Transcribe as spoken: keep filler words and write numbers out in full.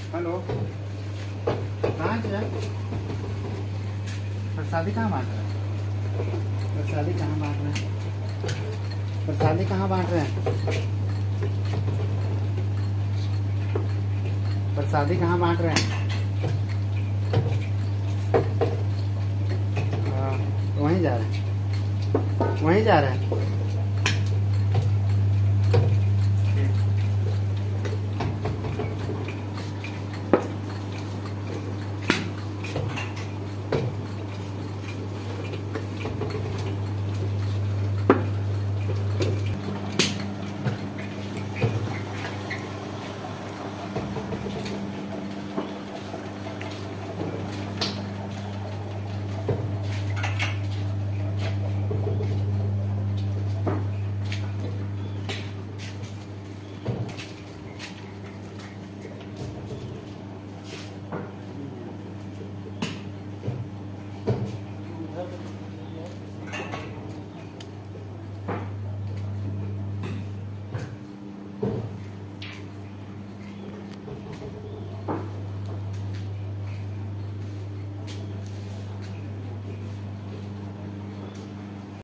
Hello, कहाँ है? प्रसादी कहाँ बांट रहे हैं? प्रसादी कहाँ बांट रहे हैं? प्रसादी कहाँ बांट रहे हैं? प्रसादी कहाँ बांट रहे हैं? वहीं जा रहे हैं, वहीं जा रहे हैं।